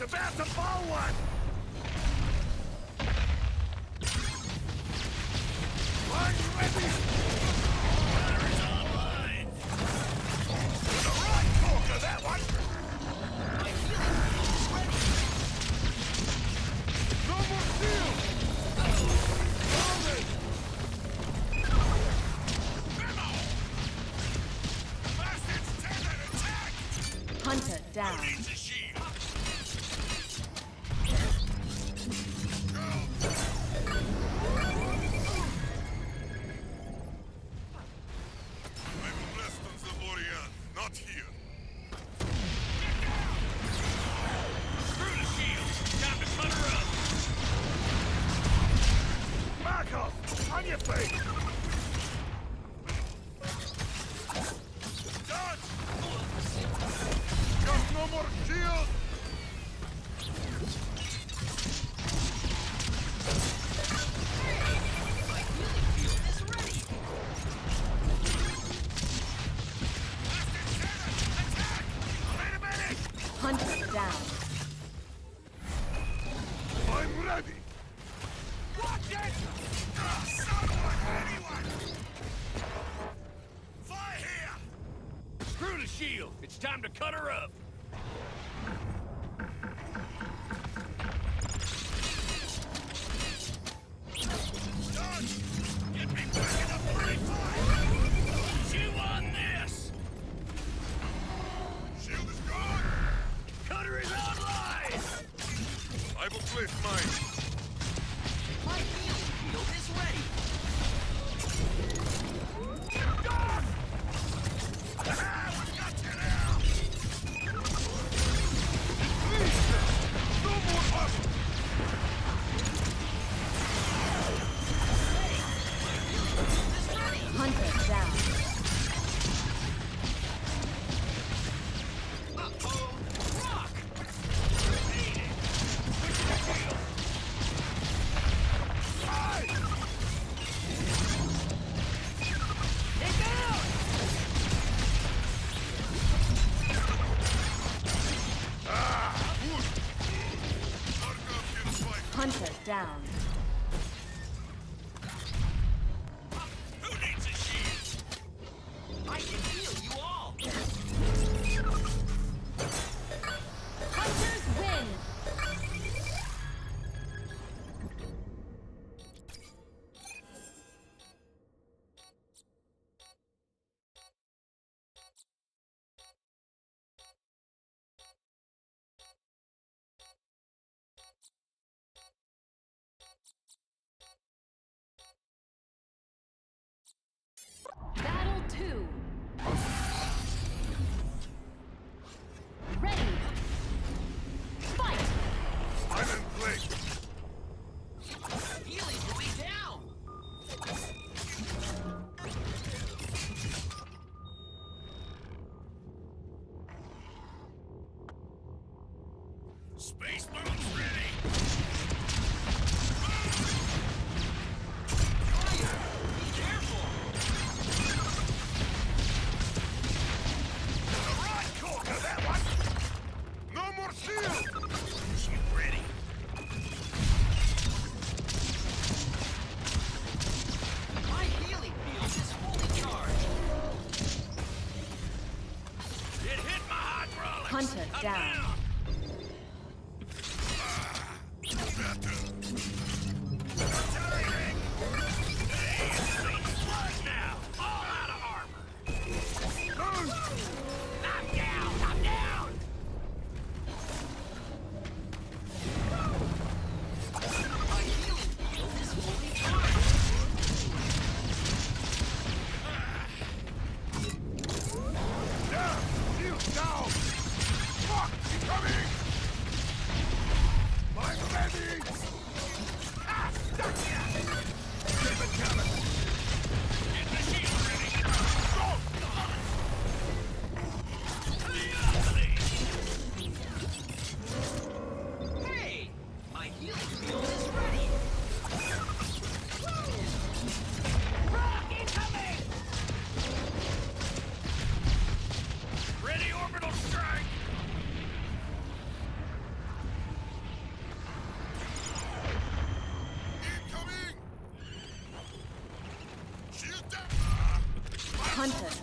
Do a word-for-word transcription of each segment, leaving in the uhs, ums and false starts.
about to fall one! I'm ready! Battery's online! The right corker, that one! My healing is ready! No more shield! Solid! Memo! Bastards, turn and attack! Hunter down. Who needs a shield? Not here. Get down! Screw the shield! Time to cut her up! Back off! On your feet! Dodge! Got no more shield! Hunter down. I'm ready! Watch it! Ah, someone, anyone! Fire here! Screw the shield! It's time to cut her up! Dodge! Get me back in the pretty fight! She won this! Shield is gone! Cutter is online! I will place mine. My healing field is ready. Dog! Ah, we got you now! Please, no more hustle! Hunter down. Hunter down. Who needs a shield? I can heal you all! Hunters win! Battle two. Ready. Fight. I'm in place. Healing going down. Space bombs ready. Fire! Be careful. The right corker, that one! No more shield! She ready. My healing field is fully charged. It hit my hydraulics! Hunter I'm down. down. Ah, better. Artillery! Hey, it's blood now! All out of armor! I'm down! I'm down! My healing field is fully charged. Down! Shield down! Fuck!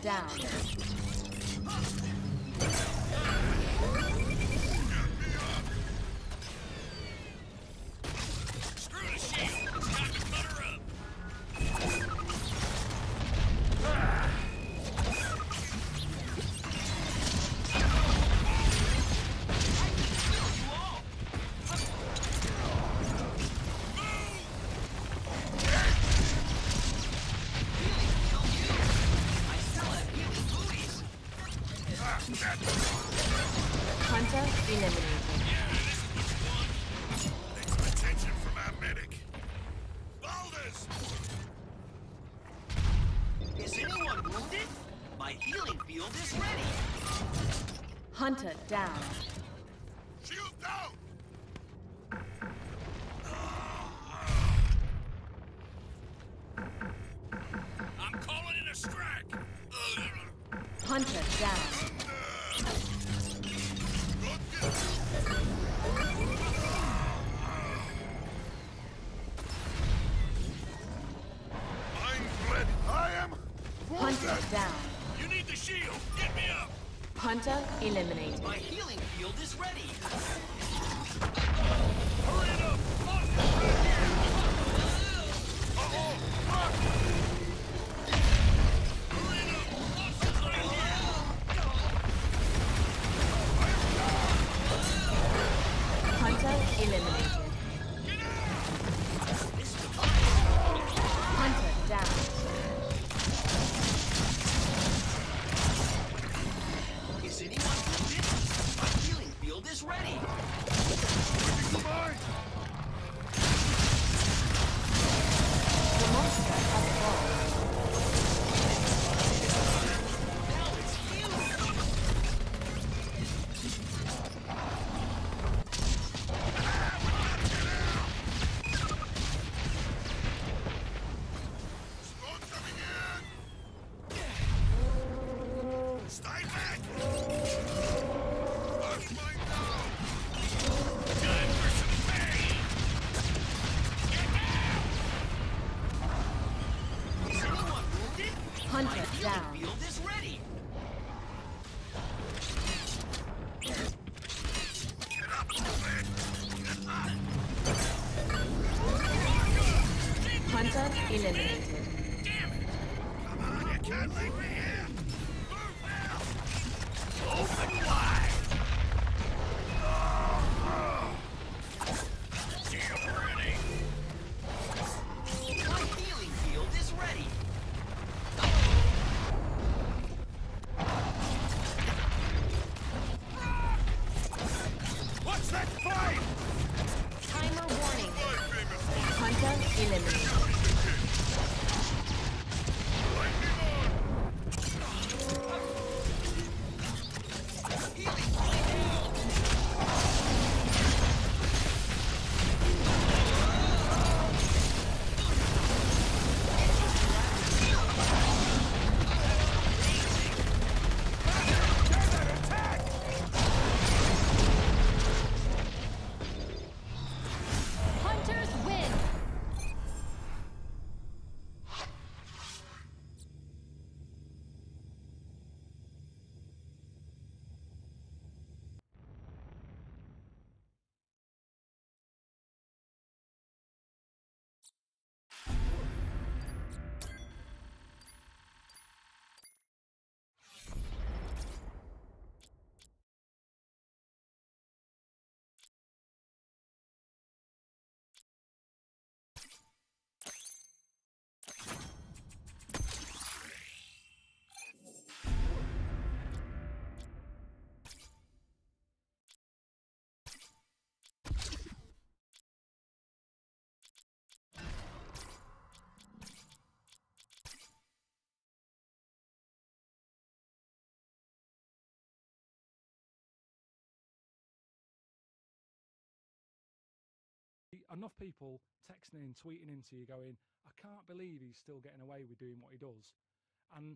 down. Screw the shield. It's time to cut her up. Hunter eliminated. Yeah, this is what you want. Take some attention from our medic. Boulders! Is anyone wounded? My healing field is ready. Hunter down. Shield down! I'm calling in a strike! Hunter down. I'm ready. I am Hunter down. You need the shield! Get me up! Hunter eliminated. My healing field is ready. Hurry it up! Monster's right here! Uh-oh! Fuck! Hurry it up! Monster's right here! Hunter eliminated. Get out! Hunter down. Is anyone wounded? My healing field is ready. Come on! The monster has fallen. Now it's healing. Storm coming in! Stay back! Earth mine down! Time for some pain! Get down! Is anyone wounded? My Hunter healing down. field is ready. Get up, man! Hunter eliminated. Damn it! Come on, you can't leave me here! Move now! Open wide! Shield ready! My healing field is ready. What's that fight? Timer warning. My famous Hunter eliminated. lightning on! Healing fully down. Hunters win. Enough people texting in, tweeting into you going, I can't believe he's still getting away with doing what he does. And